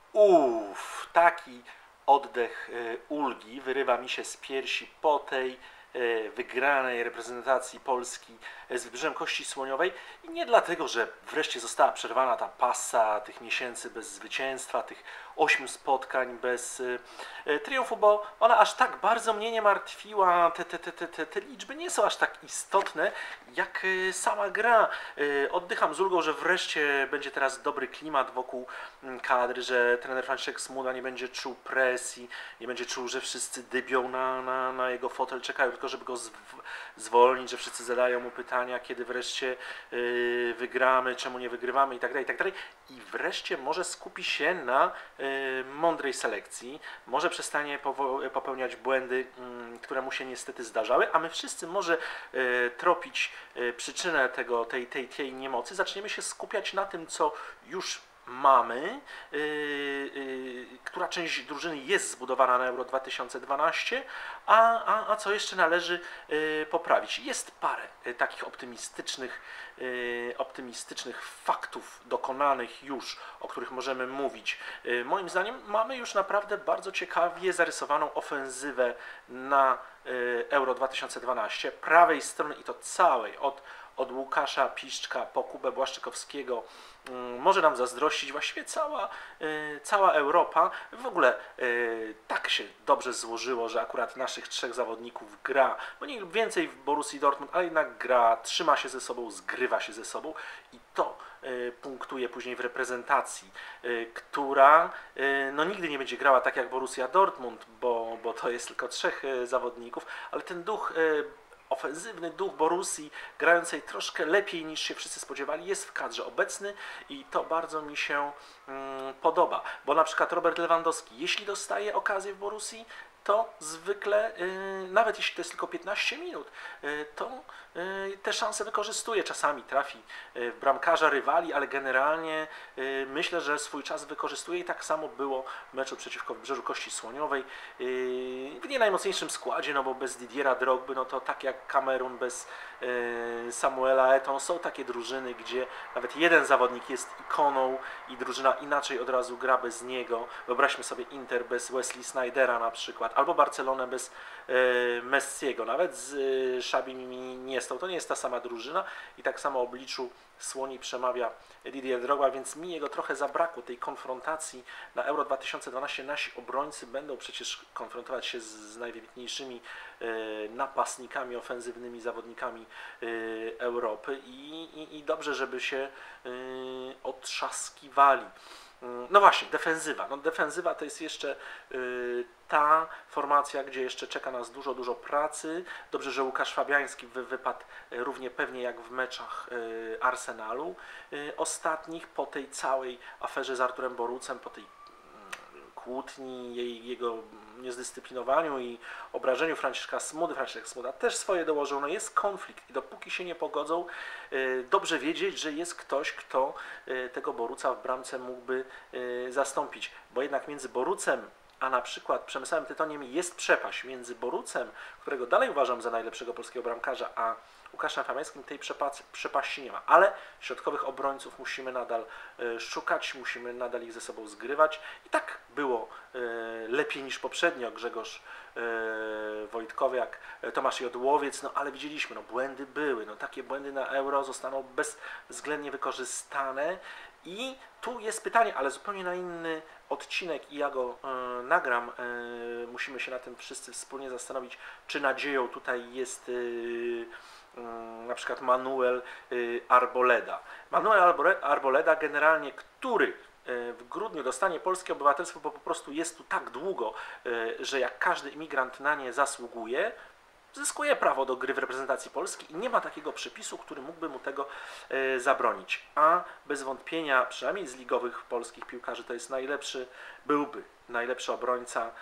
Taki oddech ulgi wyrywa mi się z piersi po tej wygranej reprezentacji Polski z Wybrzeżem Kości Słoniowej i nie dlatego, że wreszcie została przerwana ta pasa tych miesięcy bez zwycięstwa, tych 8 spotkań bez triumfu, bo ona aż tak bardzo mnie nie martwiła, te liczby nie są aż tak istotne jak sama gra. Oddycham z ulgą, że wreszcie będzie teraz dobry klimat wokół kadry, że trener Franciszek Smuda nie będzie czuł presji, nie będzie czuł, że wszyscy dybią na jego fotel, czekają tylko, żeby go zwolnić, że wszyscy zadają mu pytania, kiedy wreszcie wygramy, czemu nie wygrywamy itd., itd. I wreszcie może skupi się na mądrej selekcji, może przestanie popełniać błędy, które mu się niestety zdarzały, a my wszyscy może tropić przyczynę tej niemocy, zaczniemy się skupiać na tym, co już mamy, która część drużyny jest zbudowana na Euro 2012, a co jeszcze należy poprawić. Jest parę takich optymistycznych faktów dokonanych już, o których możemy mówić. Moim zdaniem mamy już naprawdę bardzo ciekawie zarysowaną ofensywę na Euro 2012, prawej strony i to całej, od Łukasza Piszczka po Kubę Błaszczykowskiego, może nam zazdrościć właściwie cała Europa. W ogóle tak się dobrze złożyło, że akurat naszych trzech zawodników gra, mniej lub więcej w Borussii Dortmund, ale jednak gra, trzyma się ze sobą, zgrywa się ze sobą i to punktuje później w reprezentacji, która no nigdy nie będzie grała tak jak Borussia Dortmund, bo to jest tylko trzech zawodników, ale ten duch ofensywny duch Borussii, grającej troszkę lepiej niż się wszyscy spodziewali, jest w kadrze obecny i to bardzo mi się podoba, bo na przykład Robert Lewandowski, jeśli dostaje okazję w Borussii, to zwykle, nawet jeśli to jest tylko 15 minut, to te szanse wykorzystuje. Czasami trafi w bramkarza rywali, ale generalnie myślę, że swój czas wykorzystuje i tak samo było w meczu przeciwko Wybrzeżu Kości Słoniowej. W nie najmocniejszym składzie, no bo bez Didiera Drogby, no to tak jak Kamerun bez Samuela Eto'o, są takie drużyny, gdzie nawet jeden zawodnik jest ikoną i drużyna inaczej od razu gra bez niego. Wyobraźmy sobie Inter bez Wesley Snydera na przykład, albo Barcelonę bez Messiego, nawet z Xabim Iniestą. To nie jest ta sama drużyna i tak samo obliczu słoni przemawia Didier Drogba, więc mi jego trochę zabrakło, tej konfrontacji na Euro 2012. Nasi obrońcy będą przecież konfrontować się z najwybitniejszymi napastnikami, ofensywnymi zawodnikami Europy i dobrze, żeby się otrzaskiwali. No właśnie, defensywa. No defensywa to jest jeszcze ta formacja, gdzie jeszcze czeka nas dużo pracy. Dobrze, że Łukasz Fabiański wypadł równie pewnie jak w meczach Arsenalu ostatnich, po tej całej aferze z Arturem Borucem, po tej kłótni, jego niezdyscyplinowaniu i obrażeniu Franciszka Smudy. Franciszek Smuda też swoje dołożył. No jest konflikt i dopóki się nie pogodzą, dobrze wiedzieć, że jest ktoś, kto tego Boruca w bramce mógłby zastąpić, bo jednak między Borucem a na przykład Przemysławem Tytoniem jest przepaść. Między Borucem, którego dalej uważam za najlepszego polskiego bramkarza, a Łukaszem Fabiańskim tej przepaści nie ma, ale środkowych obrońców musimy nadal szukać, musimy nadal ich ze sobą zgrywać i tak było lepiej niż poprzednio. Grzegorz Wojtkowiak, Tomasz Jodłowiec, no ale widzieliśmy, no błędy były, no takie błędy na Euro zostaną bezwzględnie wykorzystane i tu jest pytanie, ale zupełnie na inny odcinek i ja go nagram. Musimy się na tym wszyscy wspólnie zastanowić, czy nadzieją tutaj jest na przykład Manuel Arboleda. Manuel Arboleda generalnie, który w grudniu dostanie polskie obywatelstwo, bo po prostu jest tu tak długo, że jak każdy imigrant na nie zasługuje, zyskuje prawo do gry w reprezentacji Polski i nie ma takiego przepisu, który mógłby mu tego zabronić. A bez wątpienia, przynajmniej z ligowych polskich piłkarzy, to jest byłby najlepszy obrońca,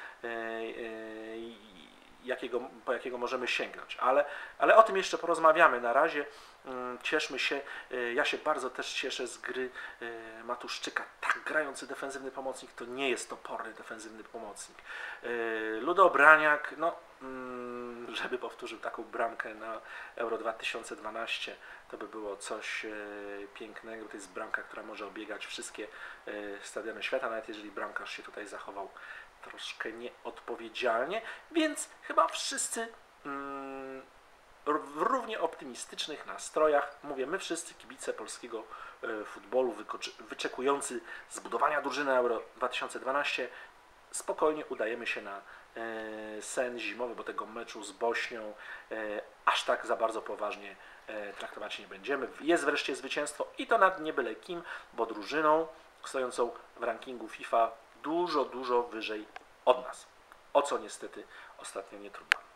po jakiego możemy sięgnąć. Ale o tym jeszcze porozmawiamy. Na razie Cieszmy się, ja się bardzo też cieszę z gry Matuszczyka. Tak grający defensywny pomocnik to nie jest toporny defensywny pomocnik. Ludo Braniak, no żeby powtórzył taką bramkę na Euro 2012, to by było coś pięknego. To jest bramka, która może obiegać wszystkie stadiony świata, nawet jeżeli bramkarz się tutaj zachował troszkę nieodpowiedzialnie, więc chyba wszyscy w równie optymistycznych nastrojach, mówię, my wszyscy kibice polskiego futbolu wyczekujący zbudowania drużyny Euro 2012, spokojnie udajemy się na sen zimowy, bo tego meczu z Bośnią aż tak za bardzo poważnie traktować nie będziemy. Jest wreszcie zwycięstwo i to nad nie byle kim, bo drużyną stojącą w rankingu FIFA dużo wyżej od nas, o co niestety ostatnio nie trudno.